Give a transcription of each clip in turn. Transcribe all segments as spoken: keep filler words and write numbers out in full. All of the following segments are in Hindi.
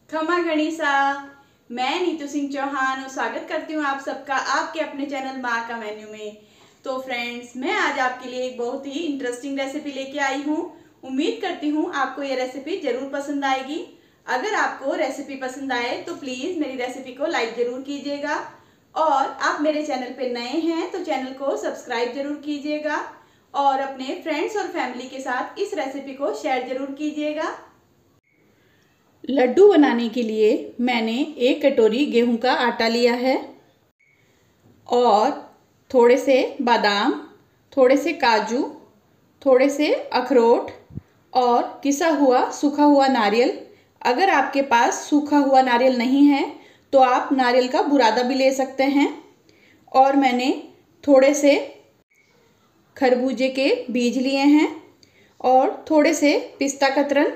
खमा गणिसा। मैं नीतू सिंह चौहान और स्वागत करती हूँ आप सबका आपके अपने चैनल माँ का मेन्यू में। तो फ्रेंड्स, मैं आज आपके लिए एक बहुत ही इंटरेस्टिंग रेसिपी लेके आई हूँ। उम्मीद करती हूँ आपको ये रेसिपी जरूर पसंद आएगी। अगर आपको रेसिपी पसंद आए तो प्लीज़ मेरी रेसिपी को लाइक ज़रूर कीजिएगा और आप मेरे चैनल पे नए हैं तो चैनल को सब्सक्राइब जरूर कीजिएगा और अपने फ्रेंड्स और फैमिली के साथ इस रेसिपी को शेयर जरूर कीजिएगा। लड्डू बनाने के लिए मैंने एक कटोरी गेहूं का आटा लिया है और थोड़े से बादाम, थोड़े से काजू, थोड़े से अखरोट और किसा हुआ सूखा हुआ नारियल। अगर आपके पास सूखा हुआ नारियल नहीं है तो आप नारियल का बुरादा भी ले सकते हैं। और मैंने थोड़े से खरबूजे के बीज लिए हैं और थोड़े से पिस्ता कतरन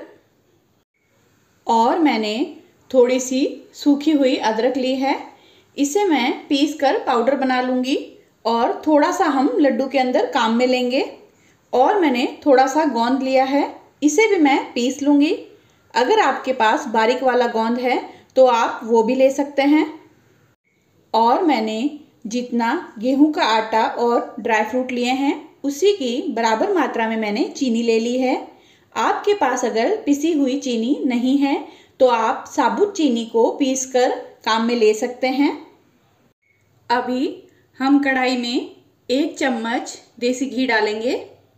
और मैंने थोड़ी सी सूखी हुई अदरक ली है। इसे मैं पीस कर पाउडर बना लूँगी और थोड़ा सा हम लड्डू के अंदर काम में लेंगे। और मैंने थोड़ा सा गोंद लिया है, इसे भी मैं पीस लूँगी। अगर आपके पास बारीक वाला गोंद है तो आप वो भी ले सकते हैं। और मैंने जितना गेहूं का आटा और ड्राई फ्रूट लिए हैं उसी की बराबर मात्रा में मैंने चीनी ले ली है। आपके पास अगर पिसी हुई चीनी नहीं है तो आप साबुत चीनी को पीसकर काम में ले सकते हैं। अभी हम कढ़ाई में एक चम्मच देसी घी डालेंगे।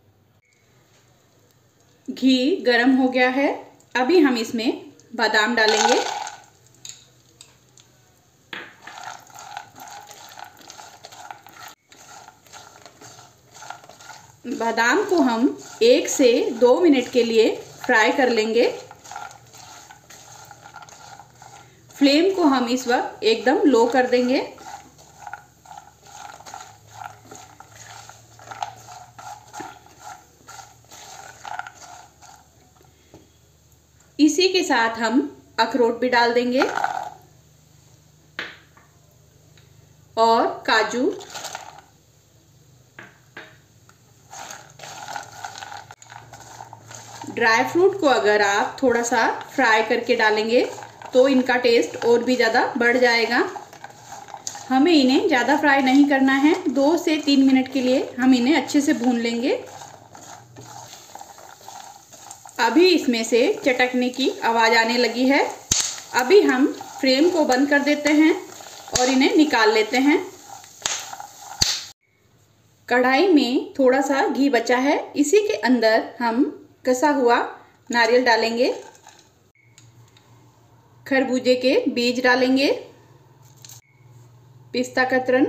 घी गरम हो गया है। अभी हम इसमें बादाम डालेंगे। बादाम को हम एक से दो मिनट के लिए फ्राई कर लेंगे। फ्लेम को हम इस वक्त एकदम लो कर देंगे। इसी के साथ हम अखरोट भी डाल देंगे और काजू। ड्राई फ्रूट को अगर आप थोड़ा सा फ्राई करके डालेंगे तो इनका टेस्ट और भी ज़्यादा बढ़ जाएगा। हमें इन्हें ज़्यादा फ्राई नहीं करना है, दो से तीन मिनट के लिए हम इन्हें अच्छे से भून लेंगे। अभी इसमें से चटकने की आवाज़ आने लगी है। अभी हम फ्लेम को बंद कर देते हैं और इन्हें निकाल लेते हैं। कढ़ाई में थोड़ा सा घी बचा है, इसी के अंदर हम कसा हुआ नारियल डालेंगे, खरबूजे के बीज डालेंगे, पिस्ता कतरन।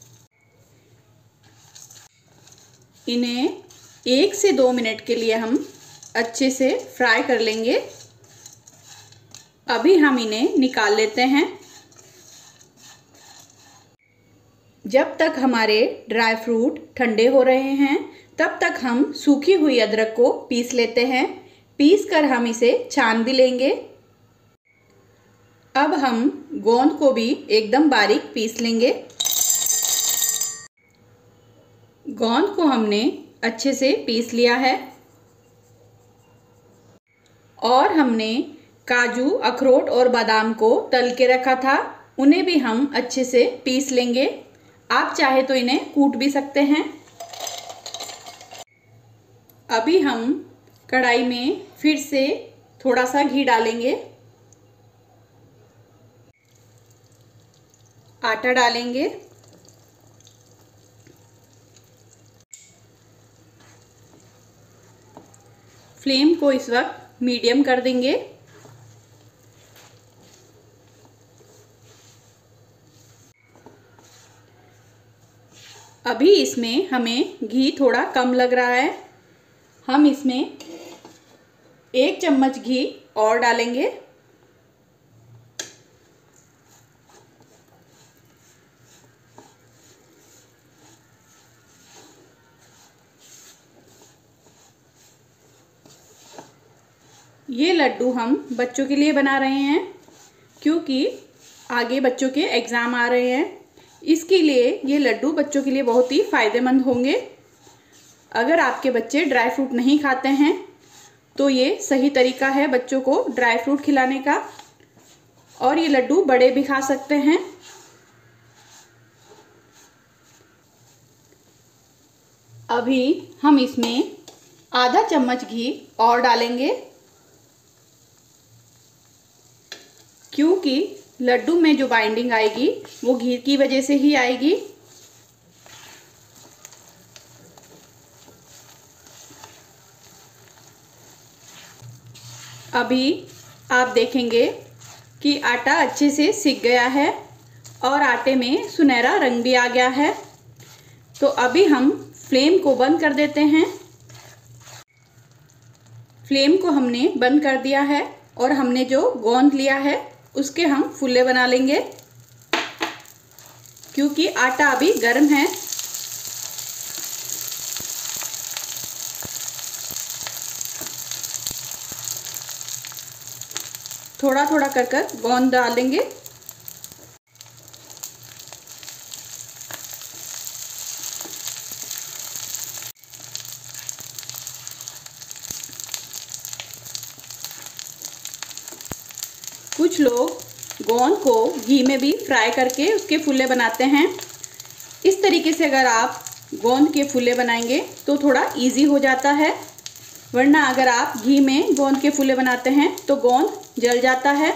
इन्हें एक से दो मिनट के लिए हम अच्छे से फ्राई कर लेंगे। अभी हम इन्हें निकाल लेते हैं। जब तक हमारे ड्राई फ्रूट ठंडे हो रहे हैं तब तक हम सूखी हुई अदरक को पीस लेते हैं। पीस कर हम इसे छान भी लेंगे। अब हम गोंद को भी एकदम बारीक पीस लेंगे। गोंद को हमने अच्छे से पीस लिया है और हमने काजू, अखरोट और बादाम को तल के रखा था, उन्हें भी हम अच्छे से पीस लेंगे। आप चाहे तो इन्हें कूट भी सकते हैं। अभी हम कढ़ाई में फिर से थोड़ा सा घी डालेंगे, आटा डालेंगे, फ्लेम को इस वक्त मीडियम कर देंगे। अभी इसमें हमें घी थोड़ा कम लग रहा है, हम इसमें एक चम्मच घी और डालेंगे। ये लड्डू हम बच्चों के लिए बना रहे हैं क्योंकि आगे बच्चों के एग्ज़ाम आ रहे हैं। इसके लिए ये लड्डू बच्चों के लिए बहुत ही फ़ायदेमंद होंगे। अगर आपके बच्चे ड्राई फ्रूट नहीं खाते हैं तो ये सही तरीका है बच्चों को ड्राई फ्रूट खिलाने का। और ये लड्डू बड़े भी खा सकते हैं। अभी हम इसमें आधा चम्मच घी और डालेंगे, क्योंकि लड्डू में जो बाइंडिंग आएगी वो घी की वजह से ही आएगी। अभी आप देखेंगे कि आटा अच्छे से सिक गया है और आटे में सुनहरा रंग भी आ गया है। तो अभी हम फ्लेम को बंद कर देते हैं। फ्लेम को हमने बंद कर दिया है और हमने जो गोंद लिया है उसके हम फुल्ले बना लेंगे, क्योंकि आटा अभी गर्म है। थोड़ा थोड़ा कर कर गोंद डालेंगे। कुछ लोग गोंद को घी में भी फ्राई करके उसके फुल्ले बनाते हैं। इस तरीके से अगर आप गोंद के फुल्ले बनाएंगे तो थोड़ा इजी हो जाता है, वरना अगर आप घी में गोंद के फुल्ले बनाते हैं तो गोंद जल जाता है।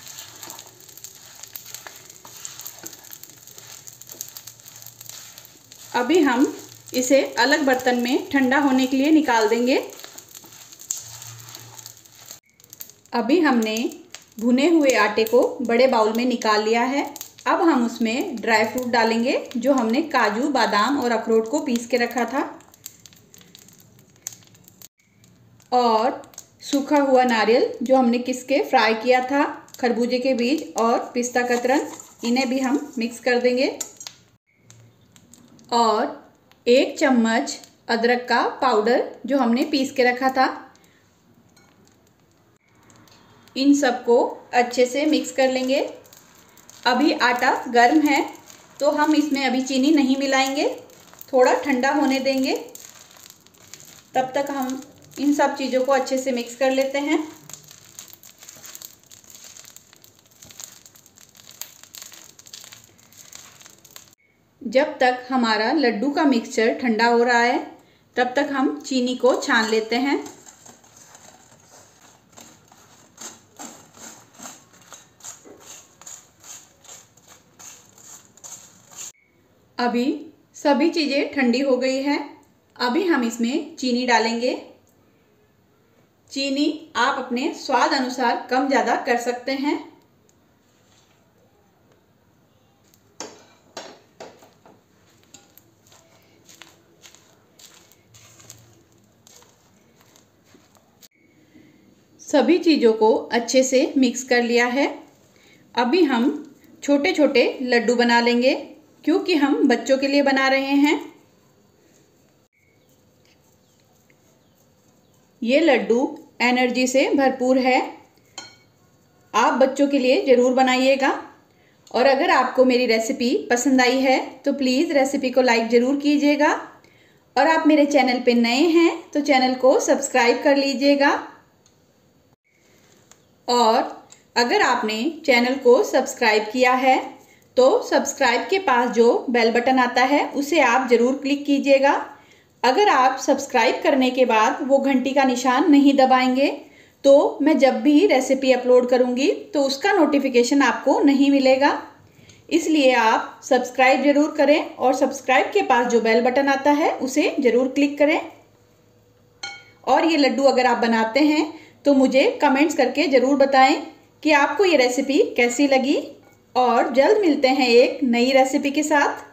अभी हम इसे अलग बर्तन में ठंडा होने के लिए निकाल देंगे। अभी हमने भुने हुए आटे को बड़े बाउल में निकाल लिया है। अब हम उसमें ड्राई फ्रूट डालेंगे, जो हमने काजू, बादाम और अखरोट को पीस के रखा था, और सूखा हुआ नारियल जो हमने किस के फ्राई किया था, खरबूजे के बीज और पिस्ता कतरन, इन्हें भी हम मिक्स कर देंगे। और एक चम्मच अदरक का पाउडर जो हमने पीस के रखा था, इन सबको अच्छे से मिक्स कर लेंगे। अभी आटा गर्म है तो हम इसमें अभी चीनी नहीं मिलाएंगे, थोड़ा ठंडा होने देंगे। तब तक हम इन सब चीज़ों को अच्छे से मिक्स कर लेते हैं। जब तक हमारा लड्डू का मिक्सचर ठंडा हो रहा है तब तक हम चीनी को छान लेते हैं। अभी सभी चीज़ें ठंडी हो गई है। अभी हम इसमें चीनी डालेंगे। चीनी आप अपने स्वाद अनुसार कम ज़्यादा कर सकते हैं। सभी चीज़ों को अच्छे से मिक्स कर लिया है। अभी हम छोटे छोटे लड्डू बना लेंगे, क्योंकि हम बच्चों के लिए बना रहे हैं। ये लड्डू एनर्जी से भरपूर है। आप बच्चों के लिए ज़रूर बनाइएगा। और अगर आपको मेरी रेसिपी पसंद आई है तो प्लीज़ रेसिपी को लाइक ज़रूर कीजिएगा। और आप मेरे चैनल पे नए हैं तो चैनल को सब्सक्राइब कर लीजिएगा। और अगर आपने चैनल को सब्सक्राइब किया है तो सब्सक्राइब के पास जो बेल बटन आता है उसे आप ज़रूर क्लिक कीजिएगा। अगर आप सब्सक्राइब करने के बाद वो घंटी का निशान नहीं दबाएंगे तो मैं जब भी रेसिपी अपलोड करूँगी तो उसका नोटिफिकेशन आपको नहीं मिलेगा। इसलिए आप सब्सक्राइब ज़रूर करें और सब्सक्राइब के पास जो बेल बटन आता है उसे ज़रूर क्लिक करें। और ये लड्डू अगर आप बनाते हैं तो मुझे कमेंट्स करके ज़रूर बताएं कि आपको ये रेसिपी कैसी लगी। और जल्द मिलते हैं एक नई रेसिपी के साथ।